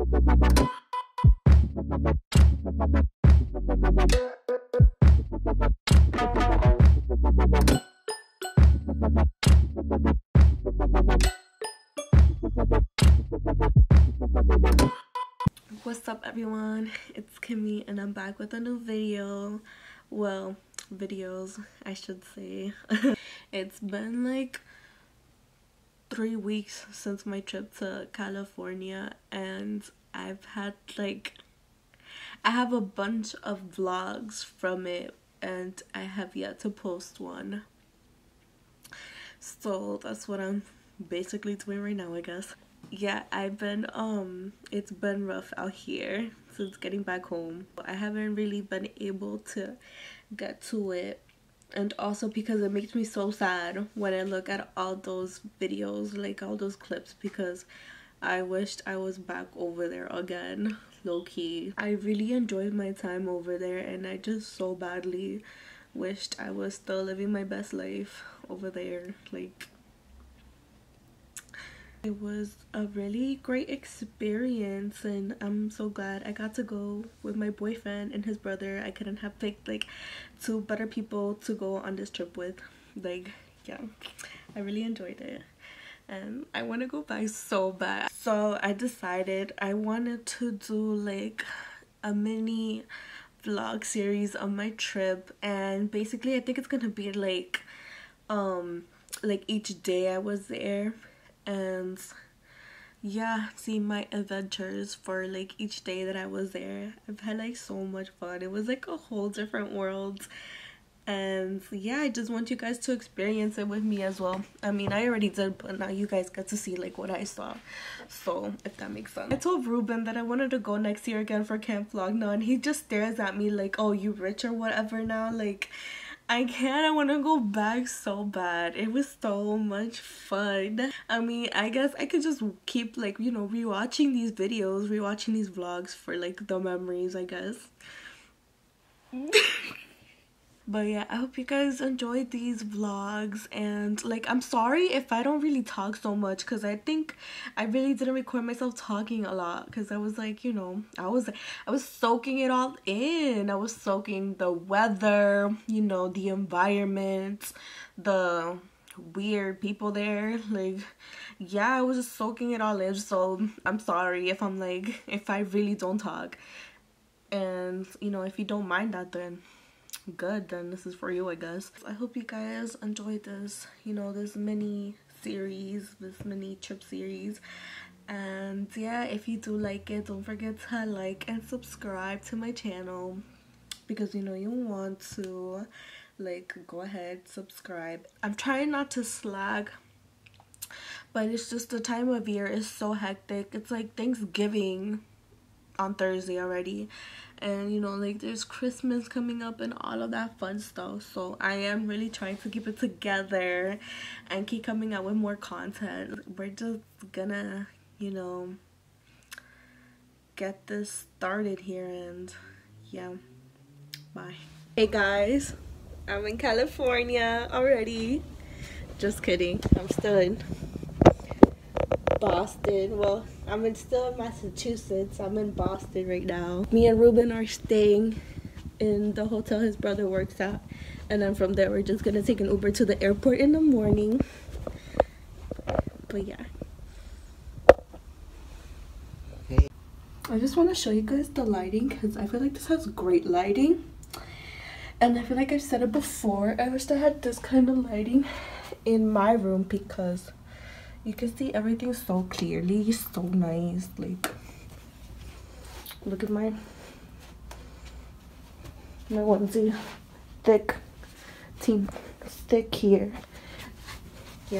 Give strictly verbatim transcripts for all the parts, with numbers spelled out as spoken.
What's up everyone, it's Kimmy and I'm back with a new video. Well, videos I should say. It's been like three weeks since my trip to California and I've had like I have a bunch of vlogs from it and I have yet to post one. So that's what I'm basically doing right now, I guess. Yeah, I've been um it's been rough out here since getting back home. I haven't really been able to get to it, and also because it makes me so sad when I look at all those videos, like all those clips, because I wished I was back over there again, low-key. I really enjoyed my time over there and I just so badly wished I was still living my best life over there. Like, it was a really great experience and I'm so glad I got to go with my boyfriend and his brother. I couldn't have picked like two better people to go on this trip with. Like, yeah, I really enjoyed it and I want to go back so bad. So I decided I wanted to do like a mini vlog series on my trip, and basically I think it's gonna be like um like each day I was there, and yeah, see my adventures for like each day that I was there. I've had like so much fun. It was like a whole different world, and yeah, I just want you guys to experience it with me as well. I mean, I already did, but now you guys get to see like what I saw, so if that makes sense. I told Ruben that I wanted to go next year again for Camp Vlogna, and he just stares at me like, oh, you rich or whatever now? Like, I can't. I want to go back so bad. It was so much fun. I mean, I guess I could just keep like, you know, rewatching these videos, rewatching these vlogs for like the memories, I guess. But yeah, I hope you guys enjoyed these vlogs, and like, I'm sorry if I don't really talk so much, because I think I really didn't record myself talking a lot, because I was like, you know, I was I was soaking it all in. I was soaking the weather, you know, the environment, the weird people there. Like, yeah, I was just soaking it all in. So I'm sorry if I'm like, if I really don't talk, and you know, if you don't mind that, then good, then this is for you, I guess. I hope you guys enjoyed this, you know, this mini series, this mini trip series. And yeah, if you do like it, don't forget to like and subscribe to my channel, because you know you want to, like, go ahead, subscribe. I'm trying not to slag, but it's just the time of year is so hectic. It's like Thanksgiving on Thursday already, and you know, like, there's Christmas coming up and all of that fun stuff. So I am really trying to keep it together and keep coming out with more content. We're just gonna, you know, get this started here, and yeah, bye. Hey guys, I'm in California already. Just kidding, I'm still in Boston. Well, I'm in still in Massachusetts. I'm in Boston right now. Me and Ruben are staying in the hotel his brother works at, and then from there we're just gonna take an Uber to the airport in the morning. But yeah, hey, I just want to show you guys the lighting, because I feel like this has great lighting, and I feel like I've said it before, I wish I had this kind of lighting in my room, because you can see everything so clearly, so nice. Like, look at my my onesie, thick, team, thick here. Yeah.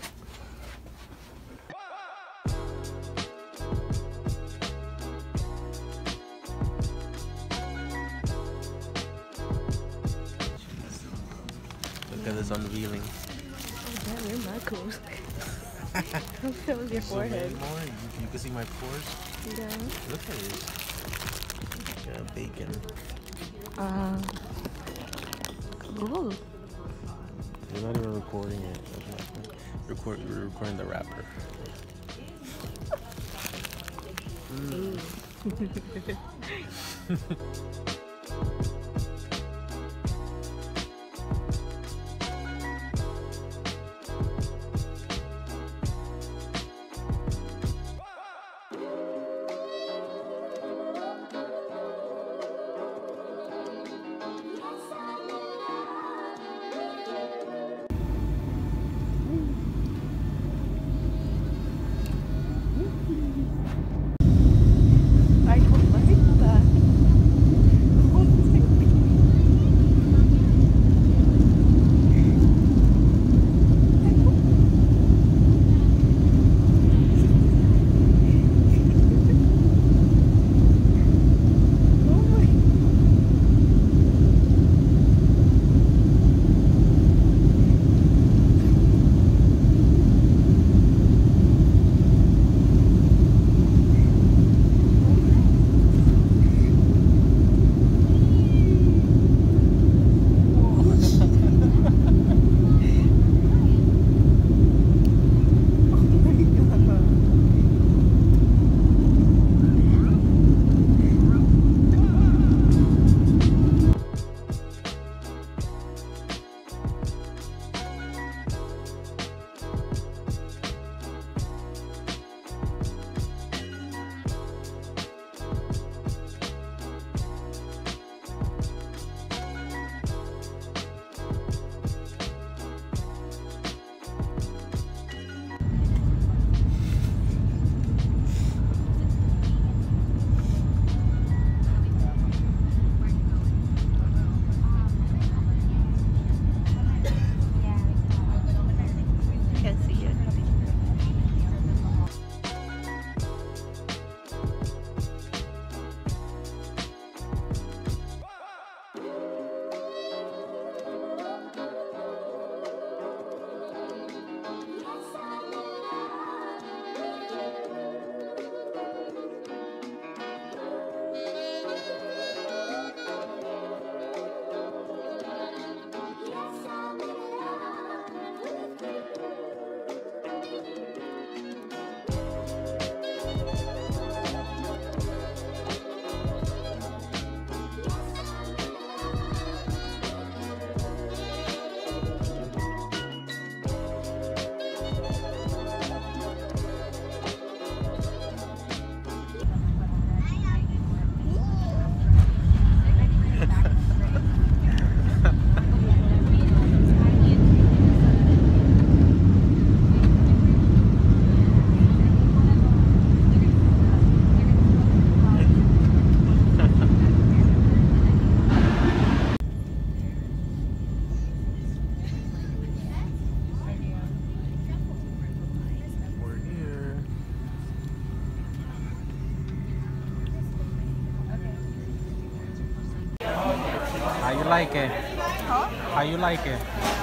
look at this unveiling. Oh damn, you're not cool. I'm feeling your forehead. So more. You, you can see my pores. Yeah. Look at this. Yeah, bacon. Um. Cool. We're not even recording it. Record. We're recording the wrapper. Mm. I don't like that. How you like it? Huh? How you like it?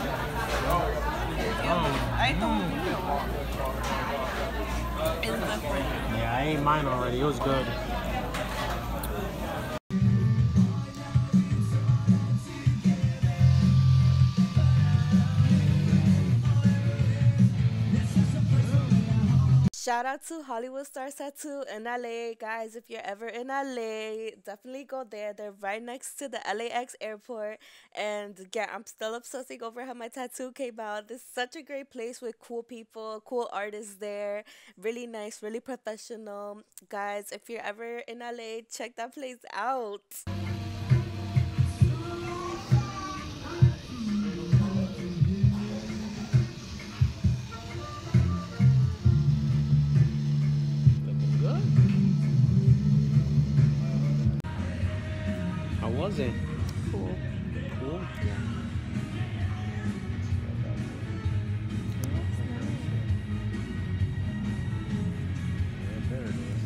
I don't. It's different. Yeah, I ate mine already. It was good. Shout out to Hollywood Stars Tattoo in L A. Guys, if you're ever in L A, definitely go there. They're right next to the L A X airport. And yeah, I'm still obsessing over how my tattoo came out. This is such a great place with cool people, cool artists there. Really nice, really professional. Guys, if you're ever in L A, check that place out. How was it? Cool. Cool. Yeah, there it is.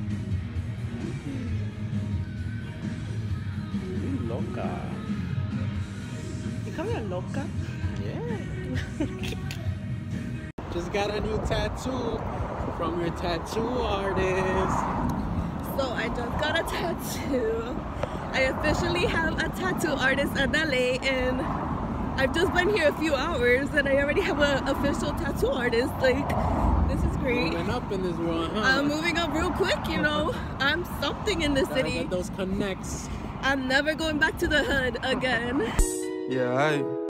Ooh, loca. You call me a loca? Yeah. Just got a new tattoo from your tattoo artist. So I just got a tattoo. I officially have a tattoo artist in L A, and I've just been here a few hours and I already have an official tattoo artist. Like, this is concrete. Moving up in this world, huh? I'm moving up real quick, you know. I'm something in the city. Get those connects. I'm never going back to the hood again. Yeah, I.